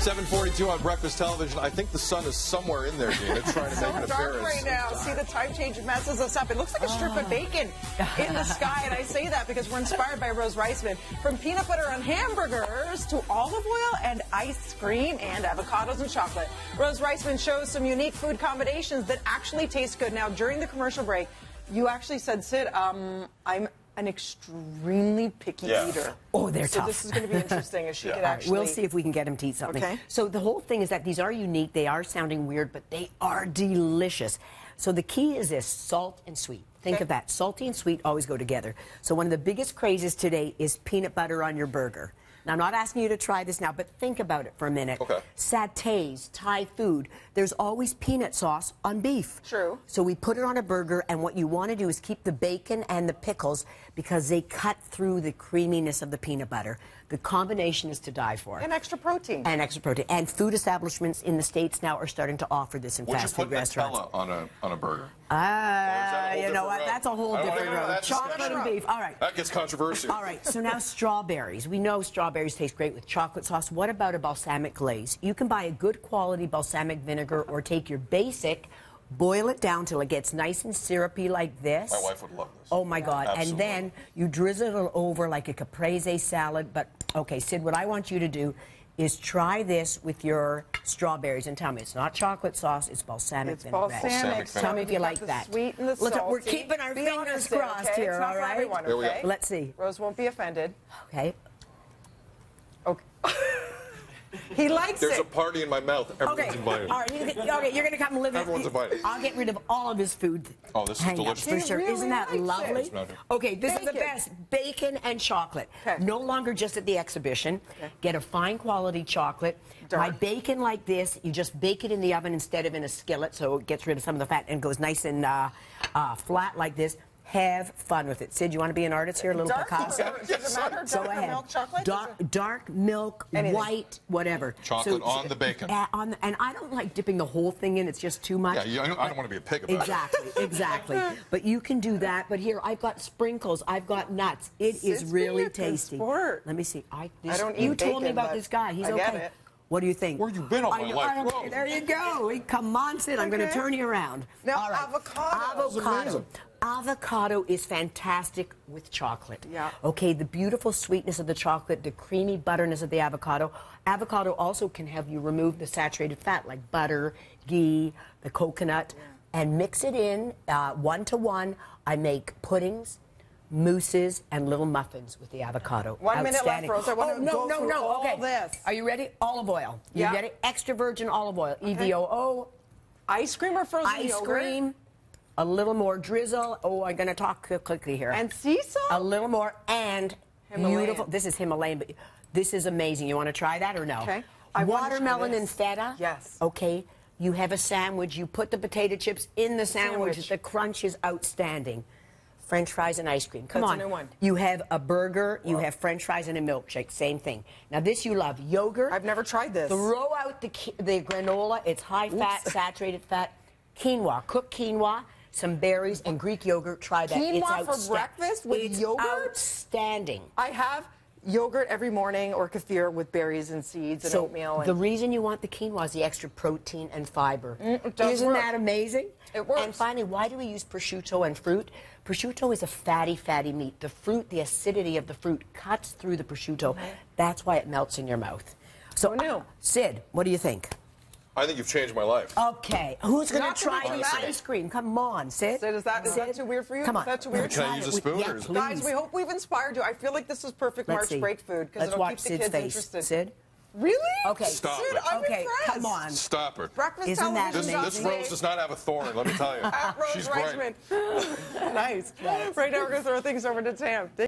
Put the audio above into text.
7:42 on Breakfast Television. I think the sun is somewhere in there, Dean. It's trying to make an dark appearance. right now. See, the time change messes us up. It looks like a strip of bacon in the sky, and I say that because we're inspired by Rose Reisman. From peanut butter on hamburgers to olive oil and ice cream and avocados and chocolate. Rose Reisman shows some unique food combinations that actually taste good. Now, during the commercial break, you actually said, Sid, I'm an extremely picky eater. Oh, they're tough. So this is going to be interesting if she could actually... We'll see if we can get him to eat something. Okay. So the whole thing is that these are unique. They are sounding weird, but they are delicious. So the key is this, salt and sweet. Think of that. Salty and sweet always go together. So one of the biggest crazes today is peanut butter on your burger. Now, I'm not asking you to try this now, but think about it for a minute. Okay. Sattés, Thai food, there's always peanut sauce on beef. True. So we put it on a burger, and what you want to do is keep the bacon and the pickles because they cut through the creaminess of the peanut butter. The combination is to die for. And extra protein. And extra protein. And food establishments in the States now are starting to offer this in fast food restaurants. Would you put Nutella on a burger? You know what? That's a whole different road. Chocolate and beef. All right. That gets controversial. All right. So now strawberries. We know strawberries taste great with chocolate sauce. What about a balsamic glaze? You can buy a good quality balsamic vinegar or take your basic, boil it down till it gets nice and syrupy like this. My wife would love this. Oh, my God. Absolutely. And then you drizzle it over like a caprese salad. But, okay, Sid, what I want you to do is try this with your strawberries and tell me it's not chocolate sauce, it's balsamic vinegar. Balsamic. Tell me if you like that. Sweet and the salty. Look, we're keeping our fingers crossed here, all right? Here we go. Let's see. Rose won't be offended. Okay. Okay. He likes There's it. a party in my mouth. Everyone's invited. All right. Okay, you're going to come and live. Everyone's invited. I'll get rid of all of his food. Oh, this is delicious. For sure. Really Isn't that likes lovely? it. Okay, this is the best. Bacon and chocolate. Okay. No longer just at the exhibition. Okay. Get a fine quality chocolate. Buy bacon like this. You just bake it in the oven instead of in a skillet, so it gets rid of some of the fat and goes nice and flat like this. Have fun with it. Sid, you want to be an artist here? A little Picasso? Does it matter? Go ahead. Milk chocolate? Dark milk, Anything. White, whatever. Chocolate on the bacon. And I don't like dipping the whole thing in. It's just too much. Yeah, I don't want to be a pig about it. Exactly. But you can do that. But here, I've got sprinkles. I've got nuts. It is really tasty. Sport. Let me see. I don't eat You told bacon, me about but this guy. He's I get okay. it. What do you think? Where you been all my life? Okay, there you go. Come on, Sid. I'm going to turn you around. Now, all right. avocado. Avocado is fantastic with chocolate. Yeah. Okay, the beautiful sweetness of the chocolate, the creamy butterness of the avocado. Avocado also can have you remove the saturated fat like butter, ghee, the coconut, and mix it in 1-to-1. I make puddings, mousses, and little muffins with the avocado. 1 minute left, Rose. I want to go through all this. Are you ready? Olive oil. You ready? Extra virgin olive oil. EVOO. Ice cream or frozen Ice yogurt? cream. A little more drizzle. Oh, I'm going to talk quickly here. And sea salt? A little more and Himalayan. beautiful. This is Himalayan, but this is amazing. You want to try that or no? Okay. Watermelon and feta. Yes. Okay. You have a sandwich. You put the potato chips in the sandwich. The crunch is outstanding. French fries and ice cream. Come on. That's a new one. You have a burger. You have French fries and a milkshake. Same thing. Now, this you love. Yogurt. I've never tried this. Throw out the granola. It's high fat, saturated fat. Quinoa. Cook quinoa. Some berries and Greek yogurt. Try that. Quinoa for breakfast with yogurt? Outstanding. I have yogurt every morning or kefir with berries and seeds and oatmeal. And the reason you want the quinoa is the extra protein and fiber. Isn't that amazing? It works. And finally, why do we use prosciutto and fruit? Prosciutto is a fatty meat. The fruit, the acidity of the fruit cuts through the prosciutto. That's why it melts in your mouth. So, Sid, what do you think? I think you've changed my life. Okay, who's going Not to try to this be ice cream? Come on, Sid. Sid, is that too weird for you? Come on. Is that too weird? Can I use a spoon? Yeah, Or is please. Guys, we hope we've inspired you. I feel like this is perfect March break food because it'll keep the kids interested. Sid? Really? Okay. Stop Sid, it. I'm Okay, impressed. come on. Stop her. Breakfast Isn't that television. This Rose does not have a thorn, let me tell you. At Rose She's bright. Reisman. Nice. Right now we're going to throw things over to Tam.